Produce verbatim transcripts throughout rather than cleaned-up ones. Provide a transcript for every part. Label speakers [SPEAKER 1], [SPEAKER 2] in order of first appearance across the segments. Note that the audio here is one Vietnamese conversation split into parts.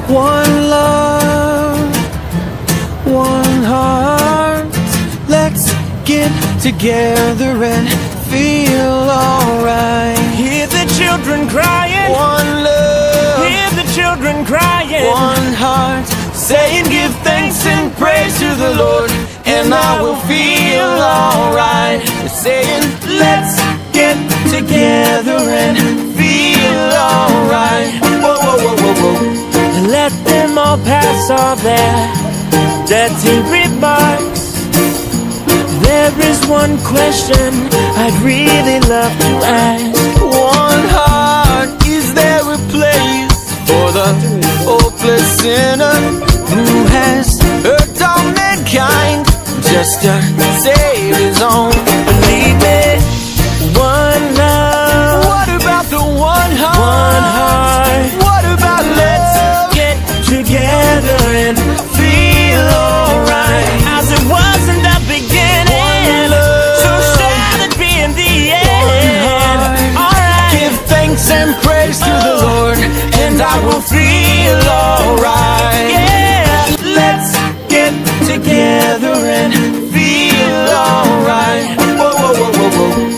[SPEAKER 1] One love, one heart. Let's get together and feel alright.
[SPEAKER 2] Hear the children crying.
[SPEAKER 1] One love,
[SPEAKER 2] Hear the children crying.
[SPEAKER 1] one heart, saying give thanks and praise to the Lord, and I will feel alright. Saying let's get together and feel alright. Whoa, whoa, whoa, whoa, whoa.
[SPEAKER 2] Let them all pass all their dirty remarks. There is one question I'd really love to ask.
[SPEAKER 1] One heart, is there a place for the hopeless sinner who has hurt all mankind just to save his own?
[SPEAKER 2] Believe me, one love.
[SPEAKER 1] What about the one heart?
[SPEAKER 2] One heart.
[SPEAKER 1] What about let's
[SPEAKER 2] Get together and
[SPEAKER 1] feel alright?
[SPEAKER 2] as it was in the beginning,
[SPEAKER 1] One love.
[SPEAKER 2] so shall it be in the
[SPEAKER 1] One
[SPEAKER 2] end.
[SPEAKER 1] heart.
[SPEAKER 2] Alright.
[SPEAKER 1] Give thanks and praise to the Lord, and I will feel alright.
[SPEAKER 2] Yeah.
[SPEAKER 1] Let's get together and feel alright. Whoa, whoa, whoa, whoa, whoa.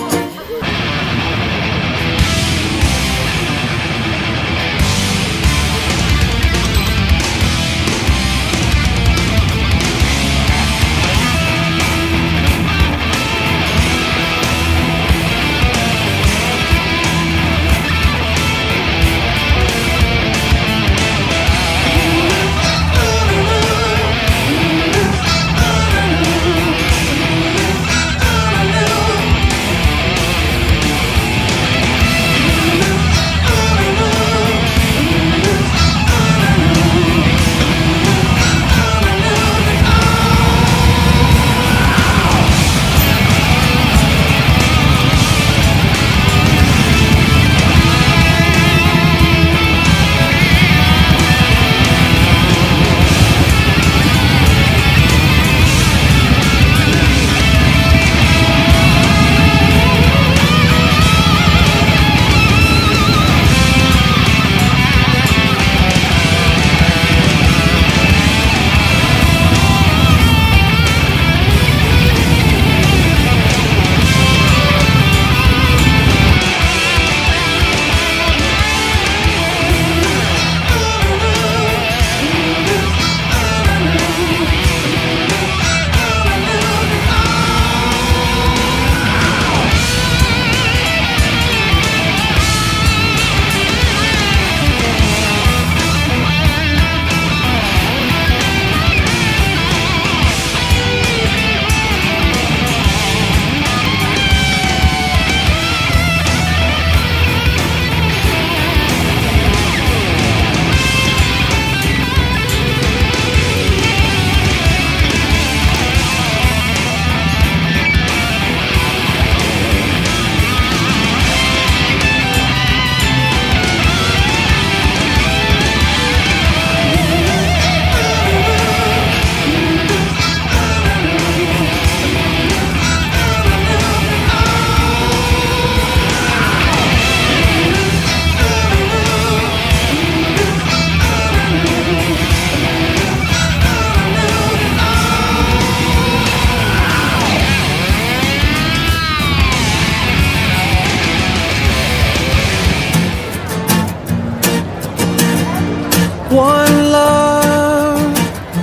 [SPEAKER 1] One love,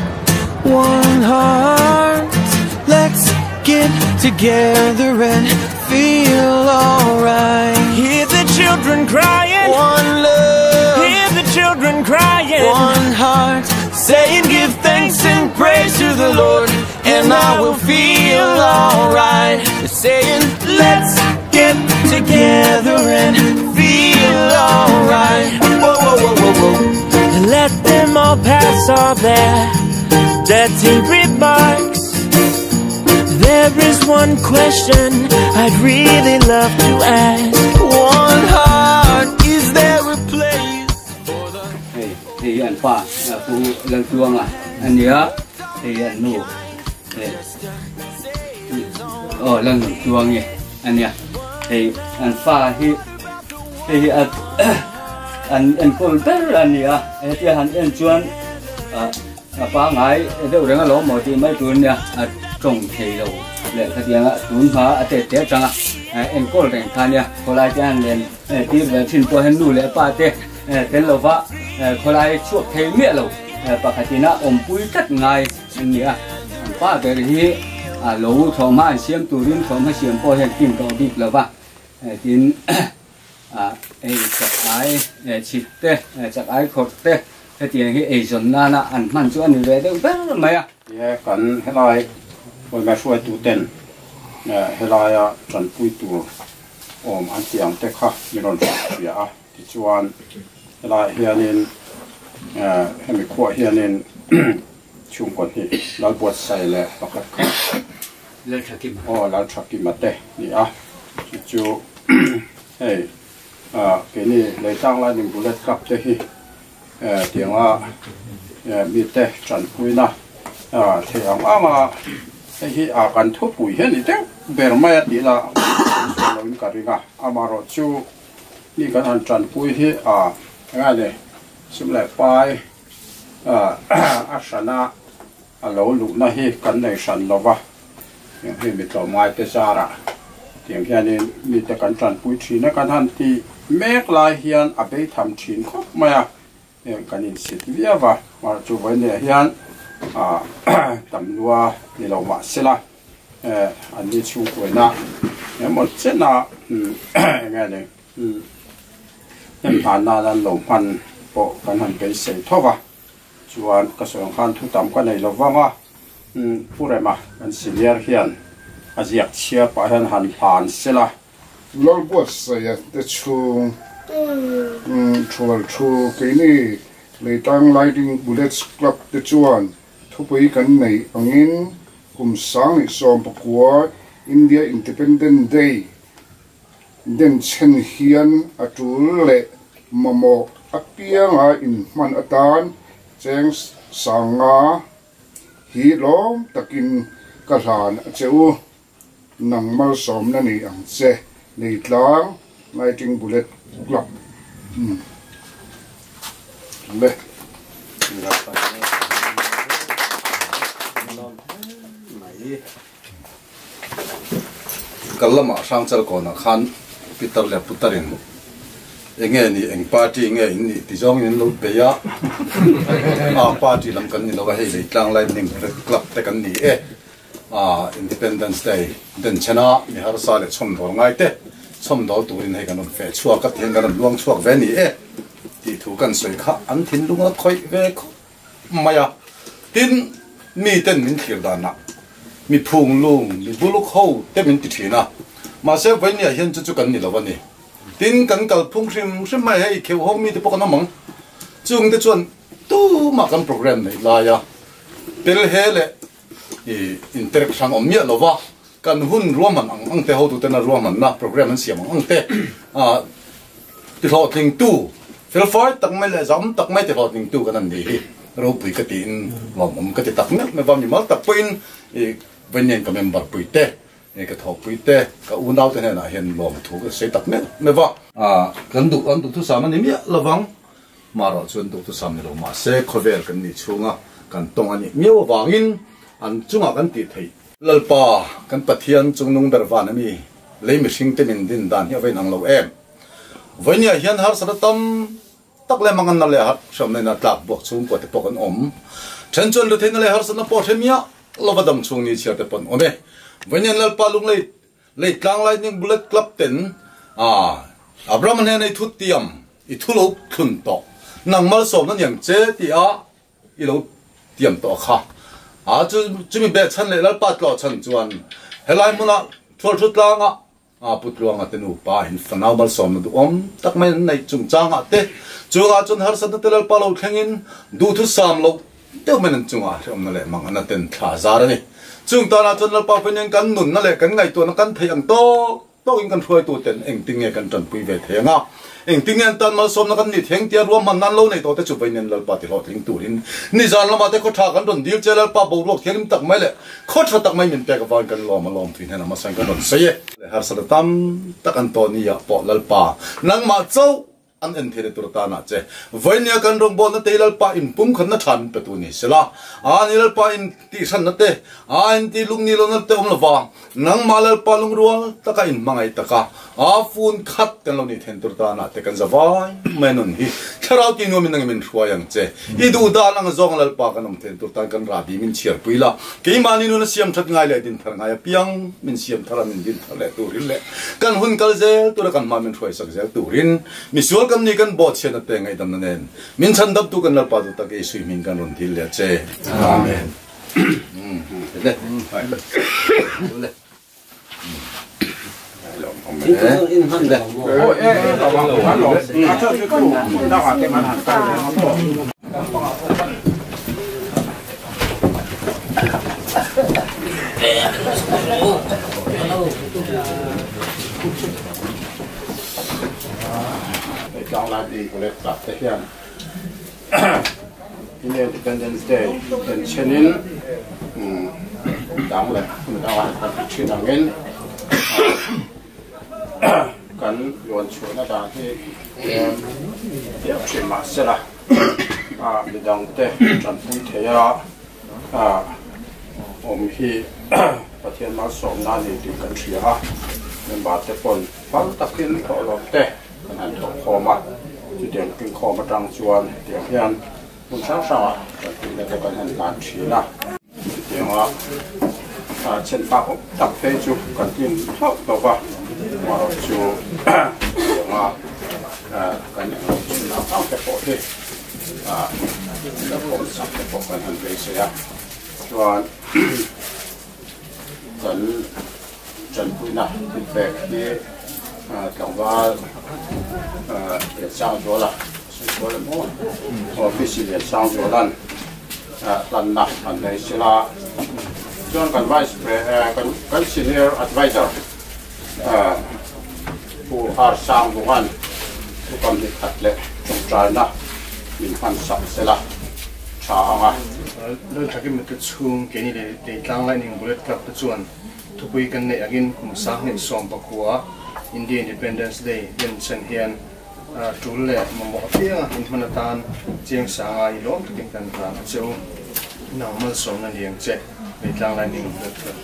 [SPEAKER 1] one heart. Let's get together and feel alright.
[SPEAKER 2] Hear the children crying.
[SPEAKER 1] One love,
[SPEAKER 2] Hear the children crying.
[SPEAKER 1] one heart, saying give thanks and praise to the Lord, and I will feel alright. Saying let's get together and feel alright. Whoa, whoa, whoa, whoa, whoa.
[SPEAKER 2] Let them all pass all their dirty remarks. There is one question I'd really love to ask.
[SPEAKER 1] One heart, is there a place for the...
[SPEAKER 3] Hey, thì anh Pha là phụ lần chuông à, anh nhớ thì anh nụ, ờ lần chuông nhỉ, anh nhớ thì anh Pha thì thì anh anh anh cô rất là nhiều thì hắn anh chuyên ba ngày đâu rằng là lỗ một thì mấy tuần nha trồng thì đâu để cái tiếng tuần hóa tết tết chẳng à anh cô rằng thay nha cô lại cho anh lên thì về xin tôi hắn nuôi lại ba tết tên lâu vợ cô lại chuộc thấy miệng lâu và cái tiếng nó ôm bụi cắt ngày anh nhỉ ba cái gì à lâu thọ mà xem tụi nó thọ mà xem coi hiện kim cầu đi lâu vợ tiếng à ấy chắc ai chít tê chắc ai khót tê cái tiếng cái ấy dân na na ăn mặn cho anh về đâu biết mấy à?
[SPEAKER 4] Yeah, cần hết lại rồi mà xuôi tụ tiền, hết lại à chuẩn quy tụ, ôm ăn tiếng tết khác, như lần trước vậy à, thì chuan hết lại hiện nên, hết mình qua hiện nên chung quanh thì lão bớt say lệ bạc khác,
[SPEAKER 3] lão chắc kim,
[SPEAKER 4] oh lão chắc kim mà tê, đi à, thì chú, hey, à cái này lấy tăng lại những bullet cap tê hi. tiếng à mi tê chuẩn quy na à thì ông à mà cái à cần thuốc bụi hết đi thế bề mai đi là làm cái gì cả à mà rồi chú đi cái ăn chuẩn quy hi à cái này xem lại bài à à sana à lâu lũ na hi cần này san lâu va những hi mi tàu mai tê sa ra tiếng cái này mi tê cần chuẩn quy chỉ nó cần hành thì mấy lại hiện à bây tham chín khóc mày à cái này xịt vía và mà chủ vấn đề hiện à tầm lúa thì lâu mà sẽ là anh đi chụp với na một chút na nghe này em phản na là lâu phản bộ cái hành cái sấy thôi và chủ anh cái số hàng thu tầm cái này là vâng à phụ rồi mà anh xin nhớ hiện à giặc chia phải hành hành phản sẽ là
[SPEAKER 5] lâu bớt sấy để chụp chuột chu cái này lấy tăng lighting bullets club để chuan thu bấy cái này anh in cùng sáng này xóm bậc của India Independence Day đến chân hiền ở chỗ lệ mà một ác tiếng à in man ở tan chén sáng ngà hi lom takin cả làn chịu nang mal xóm này anh sẽ lấy tăng lighting bullet club lệ
[SPEAKER 6] kalau mak sang cel kona khan Peter le putarin enge ni eng party nge ni ti jong in lo pe ya a party lam kan ni lo hei le tlang lai ning club te kan ni e a Independence Day den chana ni har sa le chom do ngai te chom do turin hei kan fe chua ka thian kan luang chuak ve ni e ti thu kan soi kha an thin lunga khoi ve kho maya tin mi ten min thir da na mi phung lung mi buluk ho te min ti thina ma se vai ni hian chu chu kan ni lo wa ni tin kan kal phung sim sim mai hei kheu ho mi te pok na mong chung te chuan tu ma kan program nei la ya pel hele i interaction om mi lo wa kan hun ruam an ang te ho tu te na ruam an na program an siam ang te a ti lo thing tu fel foi tak mai le zam tak mai te lo thing tu kan an ni ro pui ka tin lom om ka ti tak me me vam ni mal tak puin i venyen ka member pui te e ka thok pui te ka u nau te na hen lom thu ka se tak me me wa a kan du an du thu sam ani mi lawang ma ro chun du thu sam ni lo ma se khovel kan ni chunga kan tong ani mi wangin an chunga kan ti thei lalpa kan pathian chungnung berwan ami leimi hring te min din dan hi ve nang lo em venia hian har saratam tak le mangan na le har som ne na tlak bok chung ko te pok an om chen chon lu the na le har sana po themia lovadam chung ni chia te pon ome venia lalpa lung le le tlang lai ning bullet club ten a abram ne nei thut tiam i thulo thun to nang mal som na yang che ti a i lo tiam to kha a chu chu mi be chan le lalpa tlo chan chuan helai muna thol thut langa a putluanga tenu pa hin fanau mal som du om tak mai nei chung changa te chunga chun har san te lalpa lo thengin du thu sam lo te men chunga om na le mang na ten tha zar ni chung ta na chun lalpa pen kan nun na le kan ngai to na kan thei ang to to in kan throi tu ten eng ting nge kan tran pui ve thenga eng ting an tan mal som na kan ni theng tia ruam man nan lo nei to te chu pen lalpa ti lo thing turin ni zan lama te ko tha kan don dil che lalpa bo lok theng tak mai le kho tha tak mai min pe ka van kan lo ma lom thin na ma sang kan don se ye har sa tam tak an to ni ya po lalpa nang ma chau an en thele tur ta na che voinia kan rong bon na teilal pa in pum khan na than pe tu ni sela a nilal pa in ti san na te a in ti lung ni lo na te om la wa nang malal pa lung rual taka in mangai taka a fun khat kan lo ni then tur ta na te kan zawai menon hi tharau ki no min nang min thua yang che i du da nang zong lal pa kan om then tur ta kan ra bi min chiar puila ke mani nu na siam that ngai le din thar ngai piang min siam thara min din thar le tu rin le kan hun kal zel tu kan ma min thoi sak zel tu rin mi sual kan ni kan bot chen na te ngai dam na nen min chan dap tu kan lal pa tu ta ke sui min kan ron thil le che amen le le in han le oh eh la wa la lo a cho ju ku da wa te man han ta
[SPEAKER 4] Trong lại đi của lễ tập thể hiện Independence Day đến trên in đáng lẽ mình đã hoàn thành chuyện nào nghe cần luận chuyện là đã thì chuyện mà sẽ là à mình đang để chuẩn bị thế à à ông hiประเทศมาสมนาดีดีกันเสียฮะมันบาดเจ็บปนฟังตะกินขอลบเตะขนาดถกคอมาจุดเด่นกินคอมาจังชวนเดี๋ยวเพียนมันช่างช่างอ่ะแต่กินแล้วก็เห็นการชี้นะจุดเด่นว่าเช่นฟ้าผมตักเฟจูกันกินเท่าตัวว่าว่าเราจูเดี๋ยวว่ากันอย่างเราชิมน้ำเอาแค่ปอดที่แล้วผมสับแค่ปอดกันทันไปเสียชวนกันจนคุยนะที่แบกที่กลางว่าเรียนช่างตัวละตัวละมั่วพอพิเศษเรียนช่างตัวนั่นลันนักอันในศิลาจนกัน vice กันกัน senior advisor ผู้อาสางบุกันผู้กำลังขัดเละจงใจนะมีพันสับเสละช้าอ่ะ
[SPEAKER 7] เรื่องทักกิมันจะชุ่มเกี่ยนี่เลยแต่กลางไลน์หนึ่งบุลเลตกับส่วนทุกปีกันในอากินคุมสักในสองปักหัว Indian Independence Day เย็นเช่นเฮียนจุลเล่มาหมดเพียงอินมันตานเจียงสางอีล้อมทุกอย่างกันตามเจ้าหนังมันส่งนั่นเองเจ้ในกลางไลน์หนึ่งบุลเลตกับ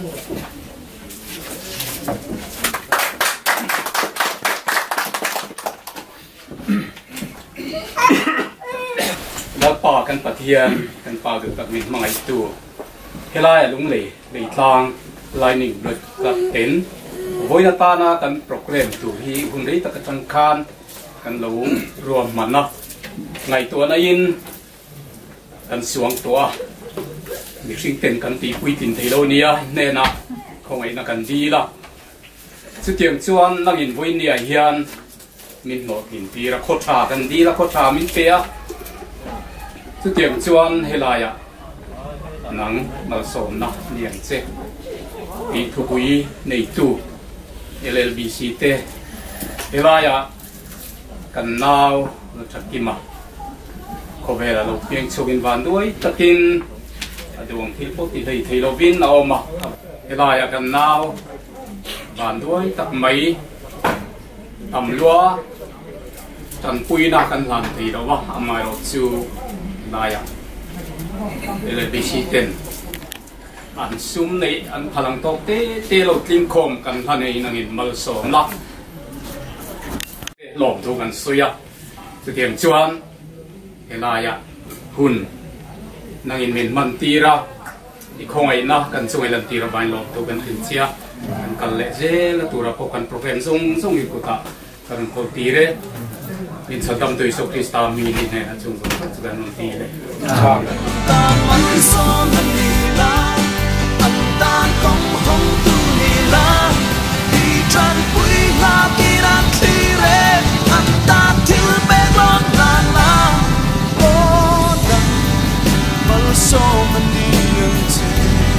[SPEAKER 8] แล้วป่ากันปะเทียนกันป่าดูแบบมีมังไอตัวเฮล่าลุงเหล่เหล่ทางลายหนึ่งเบิดกับเต็นวินาตานากันโปรแกรมตัวที่หุ่นริตะกันคานกันหลงรวมมันนะไงตัวนั้นยินกันสวงตัวมีสิ่งเต็นกันตีปุยตินเทโลเนียแน่นะคงไอ้นักกันดีละสุดที่ชวนนักยินวินเนียเฮียนมินหมดหินตีละโคตรกันดีละโคตรมินเปียสุดที่ชวนเฮลายะหนังมาสมนะเลี้ยงเจ้ปีทุกุยในตู้ เอล แอล บี ซี เตเฮลายะกันนาวนักกิมาขบเวลาเราเพียงชกินวันด้วยตะกินดวงที่พวกที่ให้ที่เราวินเอามาเฮลายะกันนาววันด้วยตักไม่ทำลัวจันปุยนักกันหลังที่เราว่าอามาเราจูนายะเอล บี ซี เต็นอันซุ่มในอันพลังตกเตเตเราทิ้งคมกันท่านในนังอินมาสมละหลอมทุกันสุยะจะเทียมชวนเฮลายะหุ่นนังอินเมนมันตีระอีกคงไอ้นะกันส่งไอ้ลันตีระบายหลอมทุกันถึงเชียกันกันเละเจละตัวเราพบกันโปรแกรมส่งส่งอีกกุตากันโคตีเรอินสัตย์ตัวสุขที่สตามีนี่เนี่ยจุงจุงจุกันมันตีเลยตามมันสอนมันดีละอันตานของห้องตู้นี่ละที่จันปุยลากีรันตีเรอันตานที่เบกลอนลานลาโอ้ดังมันสอนมันดีอย่างเธอ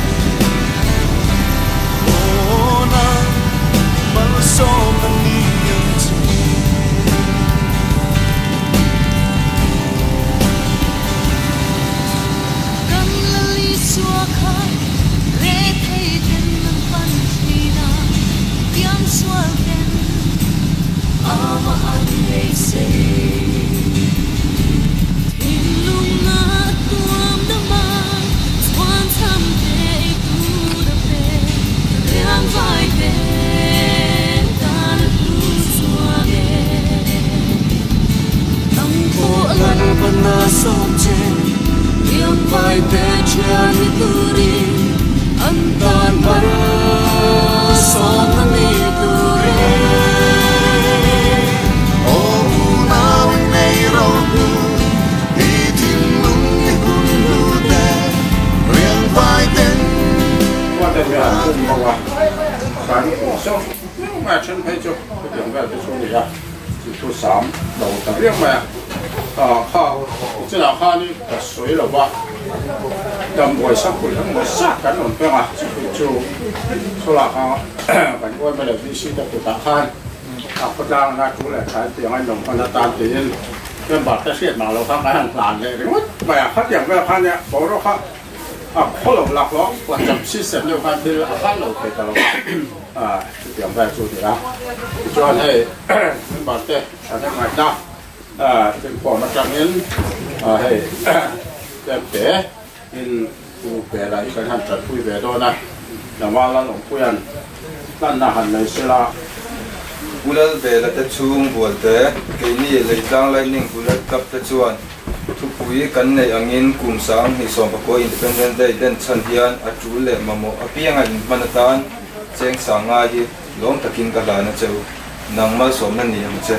[SPEAKER 8] โอ้ดังมันสอนมันดีอย่างเธอAma
[SPEAKER 9] they say. Thiên lung ngã tuom đâm mang, swan thăm thế tu đập bể, riang vai thế ta tu xua nghe. Tâm cô lần vẫn na sông trên, riang vai thế chia đi tu đi, an tan bara sông na mi tu re.
[SPEAKER 4] Cái cổ sông mà chân thấy chưa cái điểm về cái số này à chỉ số sám đầu tầng riêng mà à kha chỉ là kha đi cả suối là ba đầm bồi sắc bồi lắm bồi sắc cái nón cái à chỉ chú số là kha cái quan bây giờ đi xin được từ kha à có đang ra chú lại cái tiếng anh đồng con ta tan tiền cái bát cái xiết màเราทำงานหลานเลยรู้ไหมอ่ะเขาอย่างแบบkhaเนี่ยบอกเราkhaอ่ะเขาหลงหลักล้อว่าจับชิ้นเสร็จเดียวกันที่ข้างหลงไปตลอดอ่าเตรียมไปสู่ที่แล้วจวนให้เป็นบาดเจ็บอะไรไงนะอ่าเป็นปอดมาจากนี้อ่าให้เจ็บเตะอินกูเปรอะไรกันท่านจัดคุยเปรโดนนะแต่ว่าเราหลงคุยกันนั่นน่ะหันในเสลา
[SPEAKER 6] Bulal bela ta chung bolte keini leitang lightning bulal kap ta chuan thupui kan nei angin kumsang hi som ko independent day den chan hian atul le mamo apianga in manatan cheng sanga hi lom takin ka la na cheu nangmal som na ni am che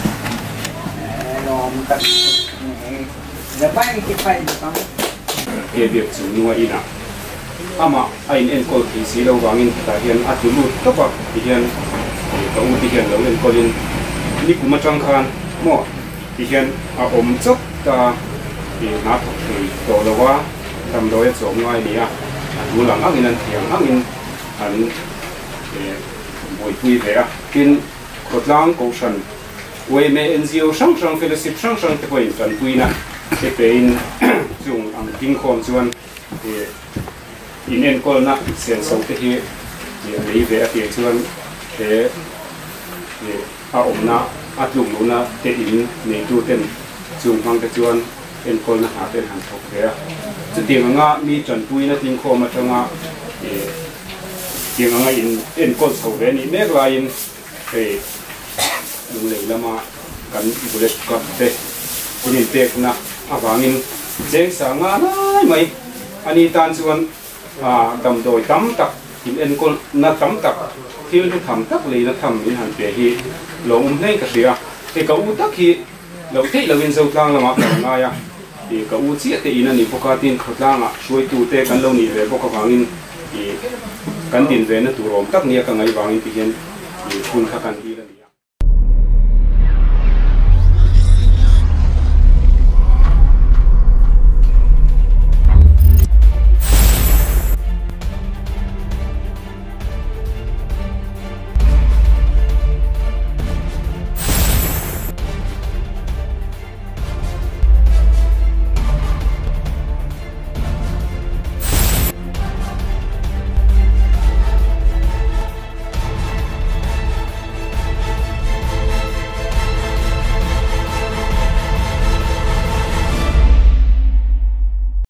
[SPEAKER 10] lom ta ya pai ki pai ta
[SPEAKER 8] ke biak chu nuwa ina ama ain en kol ki si lo wangin ta hian atulu to pa hian ka u ti hian lo en kolin ni kuma chang khan mo ti hian a om chok ta thì ngã thuộc thì tổ đầu quá tầm đôi số ngoài đi à đủ là ngã in ăn thiềng ngã in ăn buổi vui vẻ à kinh cột lang cầu sân quay mẹ en diêu sang sang fellowship sang sang thì quay trần vui nè cái bên dùng ăn kinh khôn chuan thì in en col nè sen sâu cái hi thì lấy vẻ thì chuan để để à ổn nè áp dụng luôn nè để in này tu tên dùng hàng cái chuan en kol na ha ten han thok re chu ting anga mi chan pui na ting kho ma changa e ting anga in en kol so ve ni mek la in e lung le lama kan bullet kap te kunin tek na awangin jeng sa nga nai mai ani tan chuan a dam doi tam tak in en kol na tam tak thil thu tham tak le na tham in han pe hi lom nei ka ria e ka u tak hi lo thei lo in zo tlang lama ka nga ya thì cả u chia thì ina ni boka tin khotlang a suai tu te kan lo ni ve boka wangin i kan tin ve na tu rom tak nia ka ngai wangin ti hian i phun kha kan hi la